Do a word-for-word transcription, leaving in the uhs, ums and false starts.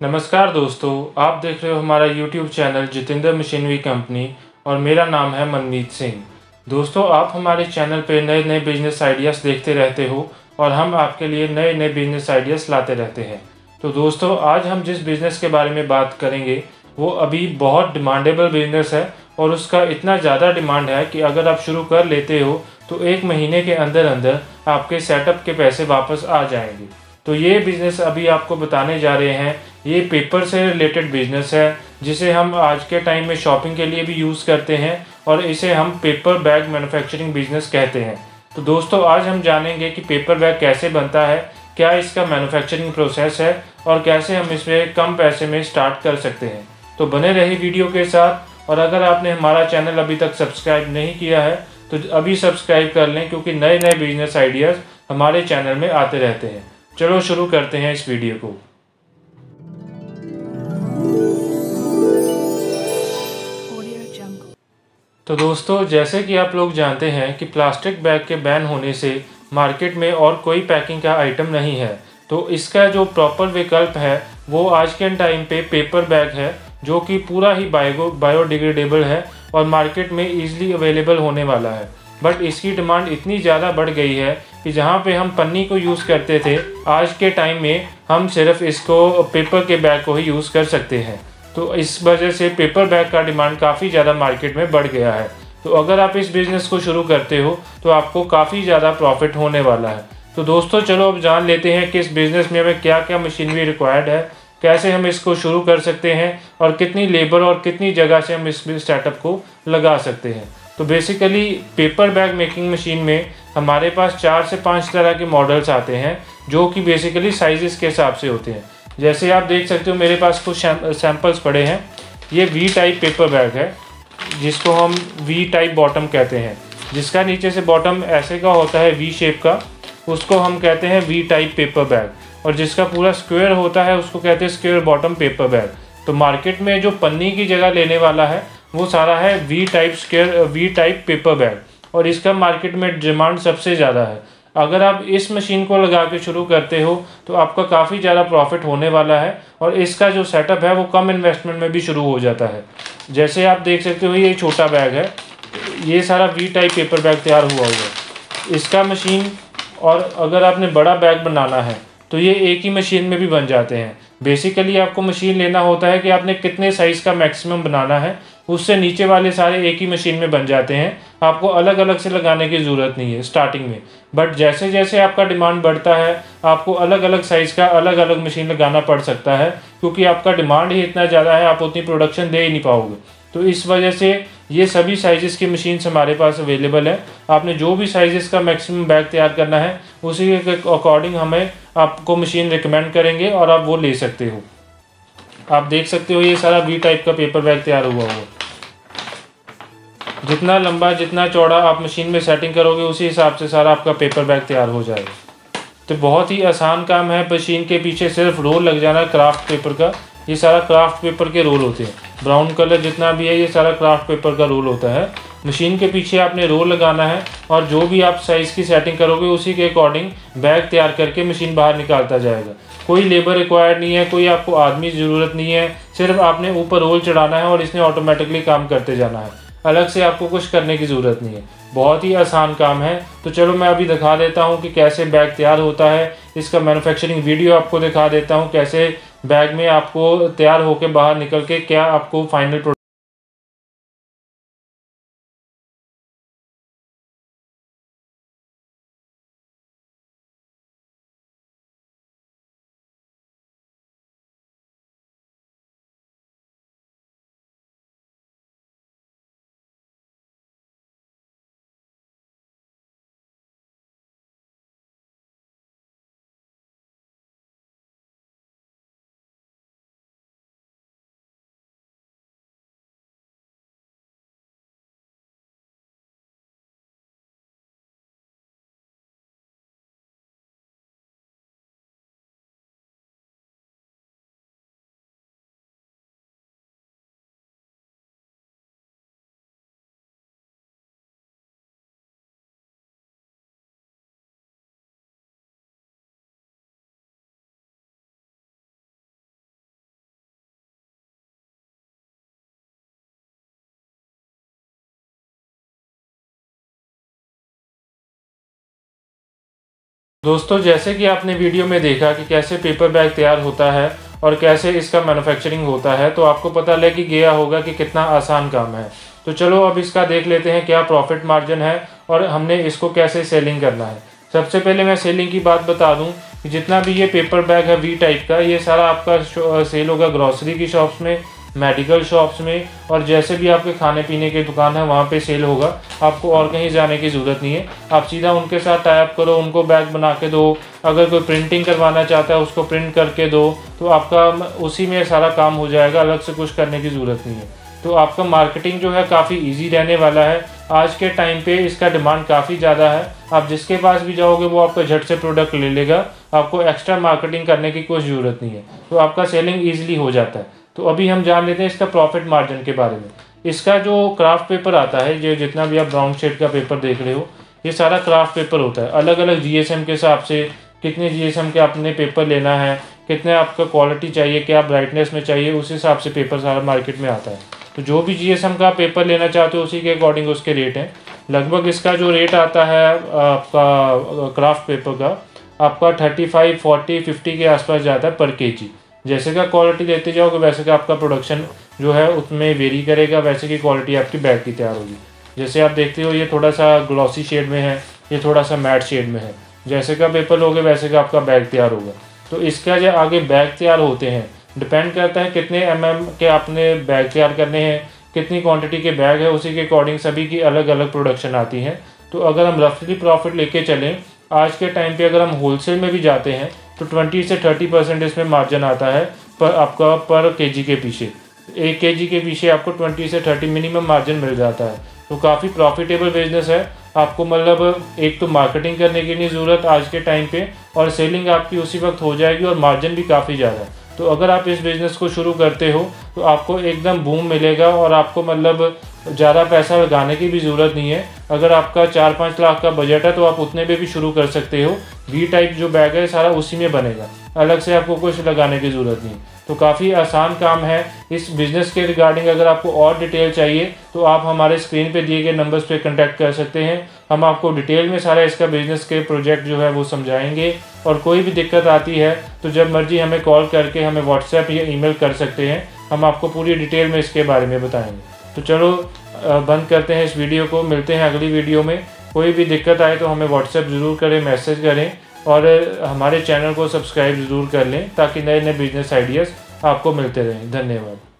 नमस्कार दोस्तों, आप देख रहे हो हमारा YouTube channel Jitendra machinery company और मेरा नाम है मनमीत सिंह। दोस्तों, आप हमारे चैनल पे नए नए बिजनेस आइडियाज़ देखते रहते हो और हम आपके लिए नए नए बिजनेस आइडियाज़ लाते रहते हैं। तो दोस्तों, आज हम जिस बिज़नेस के बारे में बात करेंगे वो अभी बहुत डिमांडेबल बिज़नेस है और उसका इतना ज़्यादा डिमांड है कि अगर आप शुरू कर लेते हो तो एक महीने के अंदर अंदर आपके सेटअप के पैसे वापस आ जाएंगे। तो ये बिज़नेस अभी आपको बताने जा रहे हैं। ये पेपर से रिलेटेड बिज़नेस है जिसे हम आज के टाइम में शॉपिंग के लिए भी यूज़ करते हैं और इसे हम पेपर बैग मैन्युफैक्चरिंग बिज़नेस कहते हैं। तो दोस्तों, आज हम जानेंगे कि पेपर बैग कैसे बनता है, क्या इसका मैन्युफैक्चरिंग प्रोसेस है और कैसे हम इसमें कम पैसे में स्टार्ट कर सकते हैं। तो बने रहिए वीडियो के साथ। और अगर आपने हमारा चैनल अभी तक सब्सक्राइब नहीं किया है तो अभी सब्सक्राइब कर लें, क्योंकि नए नए बिजनेस आइडियाज़ हमारे चैनल में आते रहते हैं। चलो शुरू करते हैं इस वीडियो को। तो दोस्तों, जैसे कि आप लोग जानते हैं कि प्लास्टिक बैग के बैन होने से मार्केट में और कोई पैकिंग का आइटम नहीं है। तो इसका जो प्रॉपर विकल्प है वो आज के टाइम पे पेपर बैग है, जो कि पूरा ही बायो बायोडिग्रेडेबल है और मार्केट में ईजिली अवेलेबल होने वाला है। बट इसकी डिमांड इतनी ज़्यादा बढ़ गई है कि जहाँ पे हम पन्नी को यूज़ करते थे, आज के टाइम में हम सिर्फ इसको पेपर के बैग को ही यूज़ कर सकते हैं। तो इस वजह से पेपर बैग का डिमांड काफ़ी ज़्यादा मार्केट में बढ़ गया है। तो अगर आप इस बिज़नेस को शुरू करते हो तो आपको काफ़ी ज़्यादा प्रॉफिट होने वाला है। तो दोस्तों, चलो अब जान लेते हैं कि इस बिज़नेस में हमें क्या क्या मशीनरी रिक्वायर्ड है, कैसे हम इसको शुरू कर सकते हैं और कितनी लेबर और कितनी जगह से हम इस सेटअप को लगा सकते हैं। तो basically paper bag making machine में हमारे पास चार से पाँच तरह के मॉडल्स आते हैं, जो कि बेसिकली साइज़ के हिसाब से होते हैं। जैसे आप देख सकते हो मेरे पास कुछ सैंपल्स पड़े हैं। ये वी टाइप पेपर बैग है, जिसको हम वी टाइप बॉटम कहते हैं। जिसका नीचे से बॉटम ऐसे का होता है वी शेप का, उसको हम कहते हैं वी टाइप पेपर बैग। और जिसका पूरा स्क्वायर होता है उसको कहते हैं स्क्वायर बॉटम पेपर बैग। तो मार्केट में जो पन्नी की जगह लेने वाला है वो सारा है V type square V type paper bag, और इसका मार्केट में डिमांड सबसे ज़्यादा है। अगर आप इस मशीन को लगा के शुरू करते हो तो आपका काफ़ी ज़्यादा प्रॉफिट होने वाला है और इसका जो सेटअप है वो कम इन्वेस्टमेंट में भी शुरू हो जाता है। जैसे आप देख सकते हो ये छोटा बैग है, ये सारा वी टाइप पेपर बैग तैयार हुआ हुआ है इसका मशीन। और अगर आपने बड़ा बैग बनाना है तो ये एक ही मशीन में भी बन जाते हैं। बेसिकली आपको मशीन लेना होता है कि आपने कितने साइज़ का मैक्सिमम बनाना है, उससे नीचे वाले सारे एक ही मशीन में बन जाते हैं। आपको अलग अलग से लगाने की ज़रूरत नहीं है स्टार्टिंग में। बट जैसे जैसे आपका डिमांड बढ़ता है आपको अलग अलग साइज़ का अलग अलग मशीन लगाना पड़ सकता है, क्योंकि आपका डिमांड ही इतना ज़्यादा है, आप उतनी प्रोडक्शन दे ही नहीं पाओगे। तो इस वजह से ये सभी साइज़ की मशीन्स हमारे पास अवेलेबल है। आपने जो भी साइज़ का मैक्सिमम बैग तैयार करना है उसी के अकॉर्डिंग हमें आपको मशीन रिकमेंड करेंगे और आप वो ले सकते हो। आप देख सकते हो ये सारा वी टाइप का पेपर बैग तैयार हुआ हुआ। जितना लंबा जितना चौड़ा आप मशीन में सेटिंग करोगे उसी हिसाब से सारा आपका पेपर बैग तैयार हो जाएगा। तो बहुत ही आसान काम है। मशीन के पीछे सिर्फ रोल लग जाना क्राफ्ट पेपर का। ये सारा क्राफ्ट पेपर के रोल होते हैं। ब्राउन कलर जितना भी है ये सारा क्राफ्ट पेपर का रोल होता है। मशीन के पीछे आपने रोल लगाना है और जो भी आप साइज़ की सेटिंग करोगे उसी के अकॉर्डिंग बैग तैयार करके मशीन बाहर निकालता जाएगा। कोई लेबर रिक्वायर्ड नहीं है, कोई आपको आदमी ज़रूरत नहीं है, सिर्फ आपने ऊपर रोल चढ़ाना है और इसने ऑटोमेटिकली काम करते जाना है। अलग से आपको कुछ करने की ज़रूरत नहीं है। बहुत ही आसान काम है। तो चलो मैं अभी दिखा देता हूँ कि कैसे बैग तैयार होता है। इसका मैन्युफैक्चरिंग वीडियो आपको दिखा देता हूँ, कैसे बैग में आपको तैयार होकर बाहर निकल के क्या आपको फाइनल दोस्तों, जैसे कि आपने वीडियो में देखा कि कैसे पेपर बैग तैयार होता है और कैसे इसका मैन्युफैक्चरिंग होता है, तो आपको पता लग गया होगा कि कितना आसान काम है। तो चलो अब इसका देख लेते हैं क्या प्रॉफिट मार्जिन है और हमने इसको कैसे सेलिंग करना है। सबसे पहले मैं सेलिंग की बात बता दूं कि जितना भी ये पेपर बैग है वी टाइप का, ये सारा आपका सेल होगा ग्रॉसरी की शॉप्स में, मेडिकल शॉप्स में, और जैसे भी आपके खाने पीने की दुकान है वहाँ पे सेल होगा। आपको और कहीं जाने की ज़रूरत नहीं है, आप सीधा उनके साथ टाई अप करो, उनको बैग बना के दो। अगर कोई प्रिंटिंग करवाना चाहता है उसको प्रिंट करके दो, तो आपका उसी में सारा काम हो जाएगा, अलग से कुछ करने की ज़रूरत नहीं है। तो आपका मार्केटिंग जो है काफ़ी ईजी रहने वाला है। आज के टाइम पे इसका डिमांड काफ़ी ज़्यादा है, आप जिसके पास भी जाओगे वो आपका झट से प्रोडक्ट ले लेगा, आपको एक्स्ट्रा मार्केटिंग करने की कोई ज़रूरत नहीं है, तो आपका सेलिंग ईजिली हो जाता है। तो अभी हम जान लेते हैं इसका प्रॉफिट मार्जिन के बारे में। इसका जो क्राफ्ट पेपर आता है, जो जितना भी आप ब्राउन शेड का पेपर देख रहे हो, ये सारा क्राफ्ट पेपर होता है। अलग अलग जीएसएम के हिसाब से कितने जीएसएम के आपने पेपर लेना है, कितने आपका क्वालिटी चाहिए, क्या ब्राइटनेस में चाहिए, उस हिसाब से पेपर सारा मार्केट में आता है। तो जो भी जीएसएम का पेपर लेना चाहते हो उसी के अकॉर्डिंग उसके रेट हैं। लगभग इसका जो रेट आता है आपका क्राफ्ट पेपर का, आपका थर्टी फाइव फोर्टी फिफ्टी के आसपास जाता है पर केजी। जैसे का क्वालिटी लेते जाओगे वैसे का आपका प्रोडक्शन जो है उसमें वेरी करेगा, वैसे की क्वालिटी आपकी बैग की तैयार होगी। जैसे आप देखते हो ये थोड़ा सा ग्लॉसी शेड में है, ये थोड़ा सा मैट शेड में है। जैसे का पेपर लोगे वैसे का आपका बैग तैयार होगा। तो इसका जो आगे बैग तैयार होते हैं डिपेंड करता है कितने एम एम के आपने बैग तैयार करने हैं, कितनी क्वांटिटी के बैग है, उसी के अकॉर्डिंग सभी की अलग अलग प्रोडक्शन आती है। तो अगर हम रफली प्रॉफिट लेके चलें आज के टाइम पे, अगर हम होलसेल में भी जाते हैं तो ट्वेंटी से थर्टी परसेंट इसमें मार्जिन आता है पर आपका पर केजी के पीछे। एक केजी के पीछे आपको ट्वेंटी से थर्टी मिनिमम मार्जिन मिल जाता है। तो काफ़ी प्रॉफिटेबल बिजनेस है। आपको मतलब एक तो मार्केटिंग करने की नहीं ज़रूरत आज के टाइम पे, और सेलिंग आपकी उसी वक्त हो जाएगी और मार्जिन भी काफ़ी ज़्यादा है। तो अगर आप इस बिज़नेस को शुरू करते हो तो आपको एकदम बूम मिलेगा और आपको मतलब ज़्यादा पैसा लगाने की भी ज़रूरत नहीं है। अगर आपका चार पाँच लाख का बजट है तो आप उतने में भी शुरू कर सकते हो। वी टाइप जो बैग है सारा उसी में बनेगा, अलग से आपको कुछ लगाने की ज़रूरत नहीं। तो काफ़ी आसान काम है। इस बिज़नेस के रिगार्डिंग अगर आपको और डिटेल चाहिए तो आप हमारे स्क्रीन पे दिए गए नंबर्स पे कांटेक्ट कर सकते हैं। हम आपको डिटेल में सारा इसका बिज़नेस के प्रोजेक्ट जो है वो समझाएंगे, और कोई भी दिक्कत आती है तो जब मर्जी हमें कॉल करके हमें व्हाट्सएप या ईमेल कर सकते हैं, हम आपको पूरी डिटेल में इसके बारे में बताएंगे। तो चलो बंद करते हैं इस वीडियो को, मिलते हैं अगली वीडियो में। कोई भी दिक्कत आए तो हमें व्हाट्सएप ज़रूर करें, मैसेज करें, और हमारे चैनल को सब्सक्राइब ज़रूर कर लें ताकि नए नए बिजनेस आइडियाज़ आपको मिलते रहें। धन्यवाद।